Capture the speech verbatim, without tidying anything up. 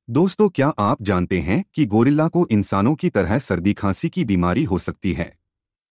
दोस्तों, क्या आप जानते हैं कि गोरिल्ला को इंसानों की तरह सर्दी खांसी की बीमारी हो सकती है?